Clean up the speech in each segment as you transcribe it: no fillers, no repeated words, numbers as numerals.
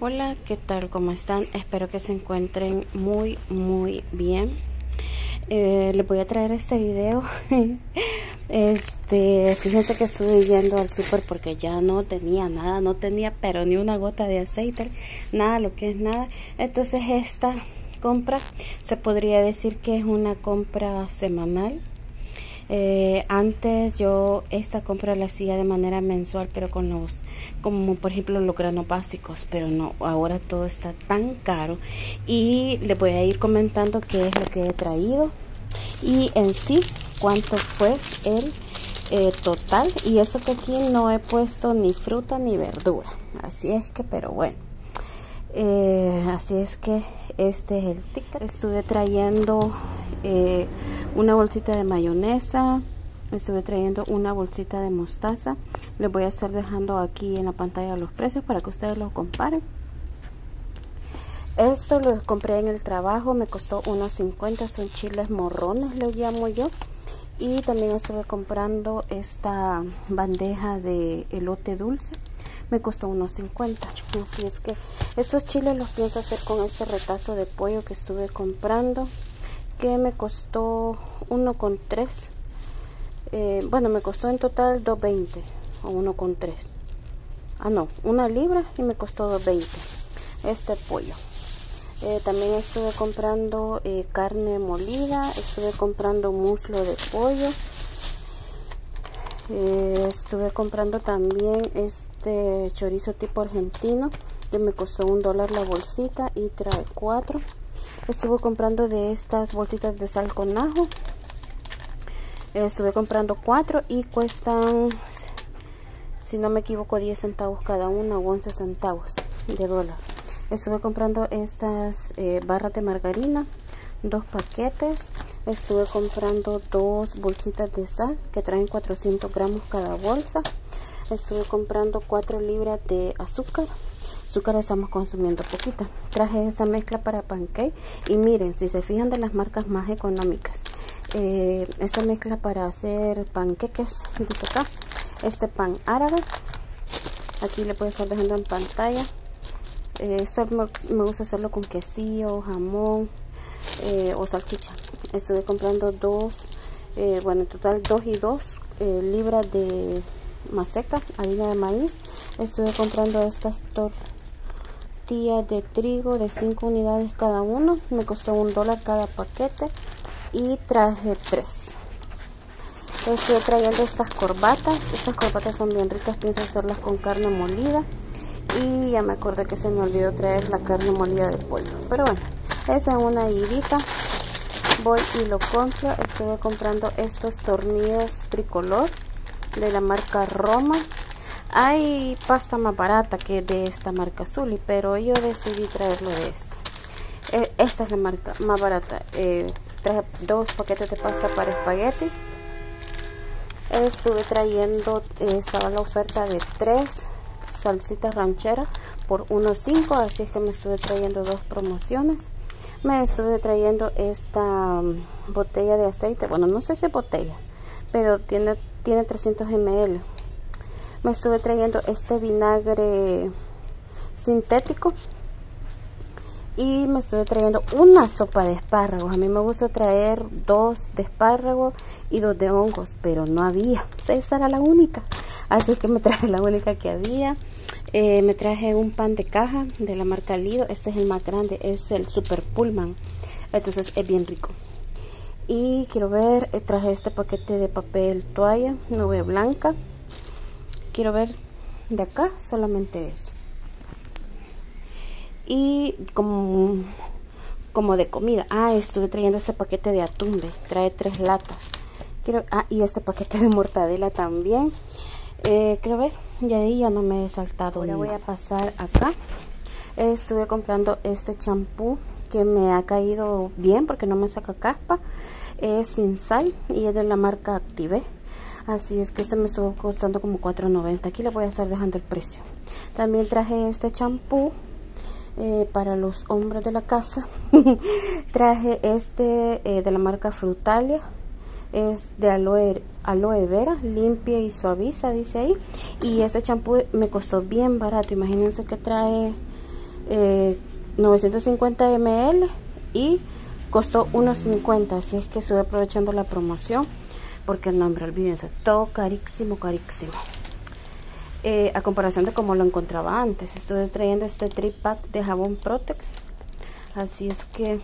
Hola, ¿qué tal? ¿Cómo están? Espero que se encuentren muy bien. Les voy a traer este video. Fíjense que estuve yendo al súper porque ya no tenía nada, no tenía pero ni una gota de aceite, nada, lo que es nada. Entonces esta compra se podría decir que es una compra semanal. Antes yo esta compra la hacía de manera mensual, pero como por ejemplo los granos básicos, pero no, ahora todo está tan caro y les voy a ir comentando qué es lo que he traído y en sí cuánto fue el total. Y eso que aquí no he puesto ni fruta ni verdura, así es que, pero bueno, así es que este es el ticket. Estuve trayendo una bolsita de mayonesa, estuve trayendo una bolsita de mostaza. Les voy a estar dejando aquí en la pantalla los precios para que ustedes los comparen. Esto lo compré en el trabajo, me costó unos 50, son chiles morrones, les llamo yo. Y también estuve comprando esta bandeja de elote dulce, me costó unos 50. Así es que estos chiles los pienso hacer con este retazo de pollo que estuve comprando, que me costó 1,3. Bueno, me costó en total 2.20 o 1,3. Ah, no, 1 libra y me costó 2.20 este pollo. También estuve comprando carne molida, estuve comprando muslo de pollo, estuve comprando también este chorizo tipo argentino que me costó $1 la bolsita y trae 4. Estuve comprando de estas bolsitas de sal con ajo, estuve comprando 4 y cuestan, si no me equivoco, 10 centavos cada una o 11 centavos de dólar. Estuve comprando estas barras de margarina, 2 paquetes. Estuve comprando 2 bolsitas de sal que traen 400 gramos cada bolsa. Estuve comprando 4 libras de azúcar. Azúcar estamos consumiendo poquita. Traje esta mezcla para pancake y miren, si se fijan, de las marcas más económicas. Esta mezcla para hacer panqueques, dice acá, este pan árabe. Aquí le puedo estar dejando en pantalla. Esto me gusta hacerlo con quesillo, jamón o salchicha. Estuve comprando bueno, en total 2 y 2 libras de maseca, harina de maíz. Estuve comprando estas tortillas de trigo de 5 unidades cada uno, me costó $1 cada paquete y traje 3. Estoy trayendo estas corbatas son bien ricas, pienso hacerlas con carne molida. Y ya me acordé que se me olvidó traer la carne molida de pollo, pero bueno, esa es una idita. Voy y lo compro. Estuve comprando estos tornillos tricolor de la marca Roma. Hay pasta más barata que de esta marca Zully, pero yo decidí traerlo de esto. Esta es la marca más barata. Traje 2 paquetes de pasta para espagueti. Estuve trayendo, estaba la oferta de 3 salsitas rancheras por 1.5, así es que me estuve trayendo 2 promociones. Me estuve trayendo esta botella de aceite, bueno, no sé si es botella, pero tiene 300 ml. Me estuve trayendo este vinagre sintético y me estuve trayendo una sopa de espárragos. A mí me gusta traer 2 de espárragos y 2 de hongos, pero no había, esa era la única, así que me traje la única que había. Me traje un pan de caja de la marca Lido. Este es el más grande, es el Super Pullman, entonces es bien rico. Y quiero ver, traje este paquete de papel toalla nube blanca. Quiero ver de acá, solamente eso. Y como de comida, estuve trayendo este paquete de atún, trae 3 latas. Y este paquete de mortadela también. Quiero ver, ya de ahí ya no me he saltado. Ahora voy a pasar acá. Estuve comprando este champú que me ha caído bien porque no me saca caspa. Es sin sal y es de la marca Active. Así es que este me estuvo costando como $4.90. Aquí le voy a estar dejando el precio. También traje este champú para los hombres de la casa. Traje este de la marca Frutalia. Es de aloe vera, limpia y suaviza, dice ahí. Y este champú me costó bien barato. Imagínense que trae 950 ml y costó $1.50, así es que estoy aprovechando la promoción porque no, hombre, olvídense, todo carísimo, carísimo. A comparación de como lo encontraba antes. Estuve trayendo este 3-pack de jabón Protex, así es que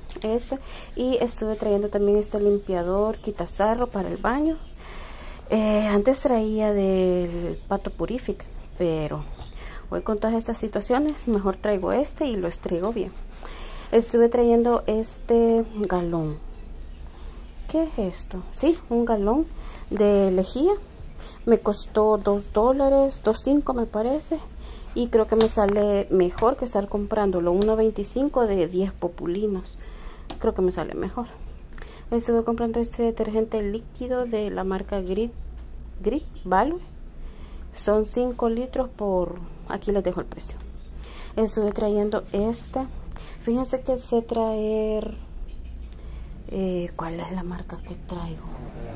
y estuve trayendo también este limpiador quitasarro para el baño. Antes traía del Pato Purific, pero hoy con todas estas situaciones mejor traigo este y lo estrego bien. Estuve trayendo este galón. ¿Qué es esto? Sí, un galón de lejía. Me costó $2, $2.5 me parece. Y creo que me sale mejor que estar comprándolo 1.25 de 10 populinos. Creo que me sale mejor. Estuve comprando este detergente líquido de la marca Grit Value. Son 5 litros por... Aquí les dejo el precio. Estuve trayendo esta. Fíjense que sé traer... ¿cuál es la marca que traigo?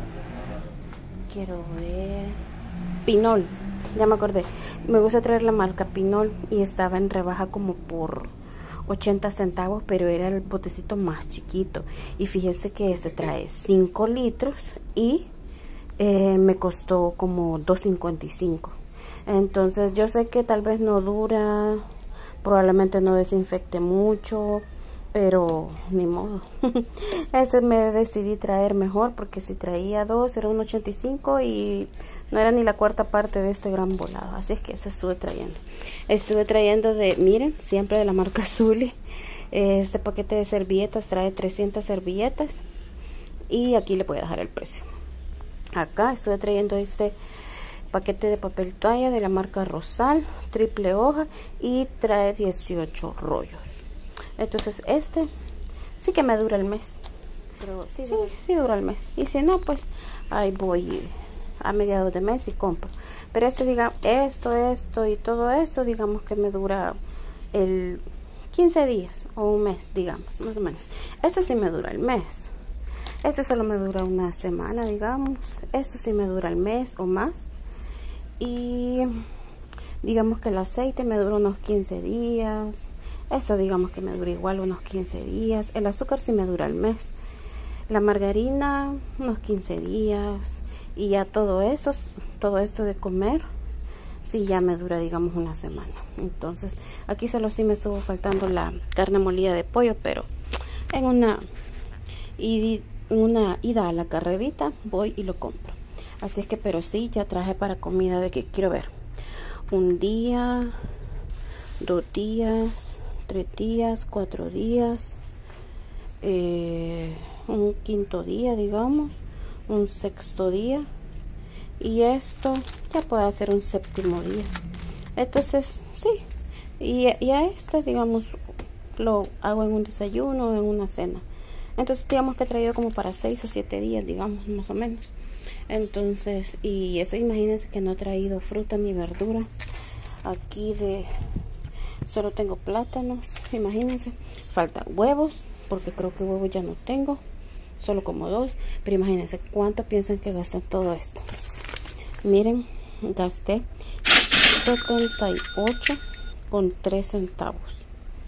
Quiero ver... Pinol. Ya me acordé. Me gusta traer la marca Pinol y estaba en rebaja como por 80 centavos, pero era el botecito más chiquito. Y fíjense que este trae 5 litros y me costó como $2.55. Entonces yo sé que tal vez no dura, probablemente no desinfecte mucho, pero ni modo. Ese me decidí traer mejor, porque si traía 2 era $1.85 y no era ni la cuarta parte de este gran volado. Así es que ese estuve trayendo. Estuve trayendo de, miren, siempre de la marca Zully. Este paquete de servilletas trae 300 servilletas. Y aquí le voy a dejar el precio. Acá estuve trayendo este paquete de papel toalla de la marca Rosal, triple hoja, y trae 18 rollos. Entonces este sí que me dura el mes. Pero sí dura el mes. Y si no, pues ahí voy a mediados de mes y compro. Pero este, diga, esto y todo esto, digamos que me dura el 15 días o un mes, digamos, más o menos. Este sí me dura el mes. Este solo me dura una semana, digamos. Esto sí me dura el mes o más. Y digamos que el aceite me dura unos 15 días. Esto digamos que me dura igual unos 15 días. El azúcar sí me dura el mes. La margarina unos 15 días. Y ya todo esto de comer, sí ya me dura, digamos, una semana. Entonces, aquí solo sí me estuvo faltando la carne molida de pollo, pero en una ida a la carrerita voy y lo compro. Así es que, pero sí, ya traje para comida de que quiero ver. 1 día, 2 días, 3 días, 4 días, un 5.º día, digamos, un 6.º día, y esto ya puede ser un 7.º día. Entonces sí, y a este, digamos, lo hago en un desayuno o en una cena. Entonces digamos que he traído como para 6 o 7 días, digamos, más o menos. Entonces, y eso, imagínense que no he traído fruta ni verdura. Aquí solo tengo plátanos, imagínense. Falta huevos, porque creo que huevos ya no tengo, solo como 2. Pero imagínense cuánto piensan que gastan todo esto. Miren, gasté 78,3 centavos.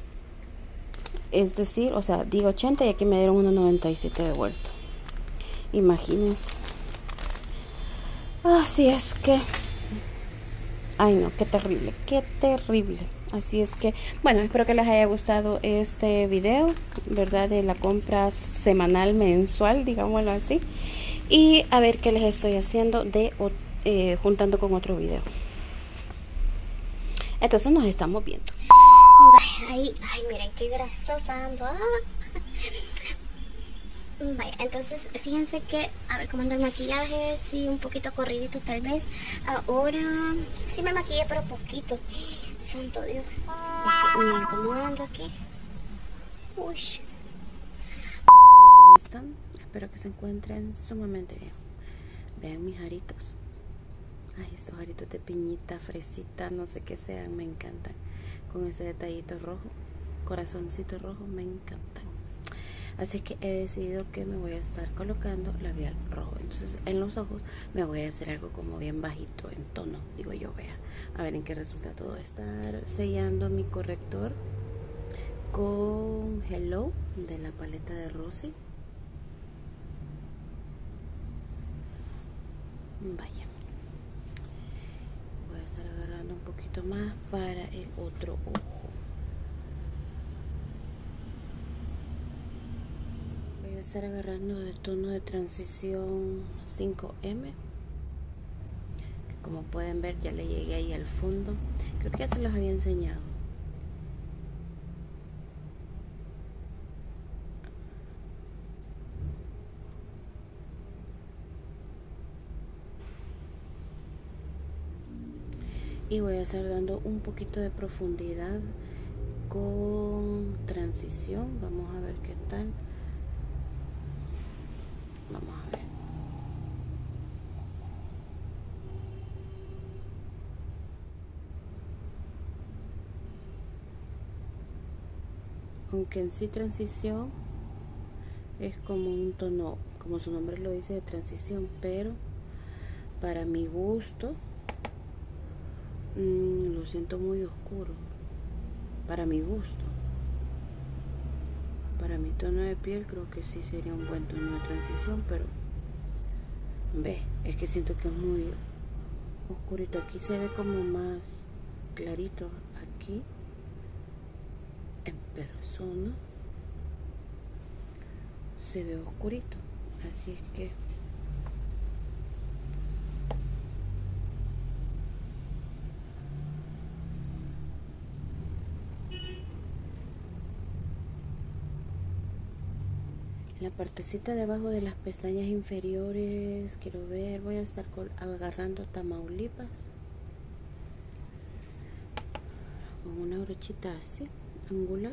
Es decir, o sea, digo 80 y aquí me dieron 1.97 de vuelta. Imagínense. Así es que, ay no, qué terrible, qué terrible. Así es que, bueno, espero que les haya gustado este video, ¿verdad? De la compra semanal, mensual, digámoslo así. Y a ver qué les estoy haciendo juntando con otro video. Entonces nos estamos viendo. Ay, miren qué grasosa ando. Vaya, entonces fíjense que, a ver cómo anda el maquillaje. Sí, un poquito corridito tal vez. Ahora sí me maquillé, pero poquito. Santo Dios. Miren cómo ando aquí. Uy. ¿Cómo están? Espero que se encuentren sumamente bien. Vean mis aritos. Ay, estos aritos de piñita, fresita, no sé qué sean, me encantan. Con ese detallito rojo, corazoncito rojo, me encantan. Así que he decidido que me voy a estar colocando labial rojo. Entonces en los ojos me voy a hacer algo como bien bajito en tono, digo yo, vea. A ver en qué resulta todo. Estar sellando mi corrector con Hello de la paleta de Rosy. Vaya, voy a estar agarrando un poquito más para el otro ojo. Voy a estar agarrando de tono de transición 5M, que como pueden ver ya le llegué ahí al fondo. Creo que ya se los había enseñado. Y voy a estar dando un poquito de profundidad con transición. Vamos a ver qué tal. Vamos a ver. Aunque en sí transición es como un tono, como su nombre lo dice, de transición, pero para mi gusto lo siento muy oscuro. Para mi gusto, para mi tono de piel creo que sí sería un buen tono de transición, pero ve, es que siento que es muy oscurito. Aquí se ve como más clarito, aquí en persona se ve oscurito, así es que en la partecita de abajo de las pestañas inferiores quiero ver, voy a estar agarrando Tamaulipas con una brochita así, angular.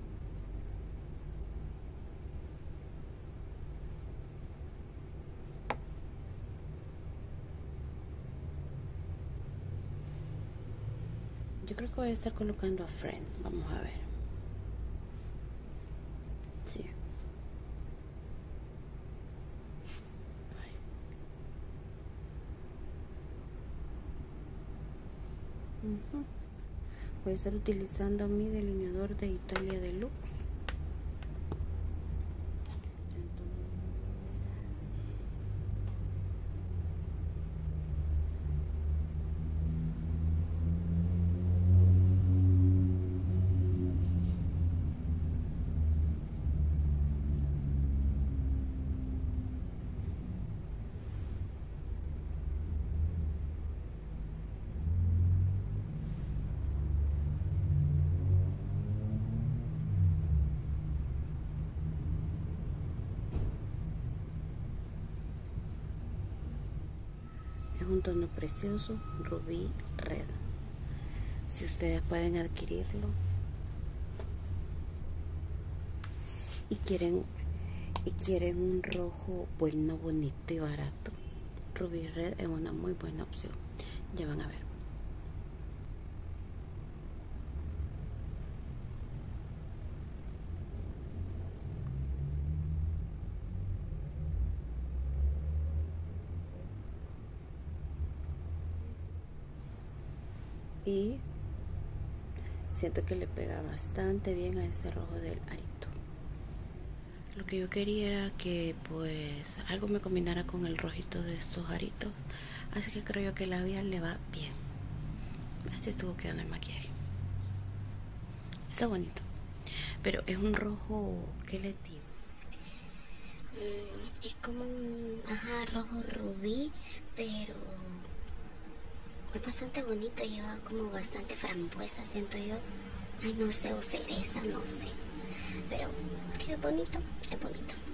Yo creo que voy a estar colocando a Friend, vamos a ver. Sí. Voy a estar utilizando mi delineador de Italia Deluxe. Es un tono precioso, rubí red. Si ustedes pueden adquirirlo y quieren un rojo bueno, bonito y barato, rubí red es una muy buena opción. Ya van a ver. Y siento que le pega bastante bien a este rojo del arito. Lo que yo quería era que pues algo me combinara con el rojito de estos aritos, así que creo yo que el labial le va bien. Así estuvo quedando el maquillaje. Está bonito, pero es un rojo, ¿qué le digo? Es como un rojo rubí, pero es bastante bonito, lleva como bastante frambuesa, siento yo. Ay, no sé, o cereza, no sé. Pero que es bonito, es bonito.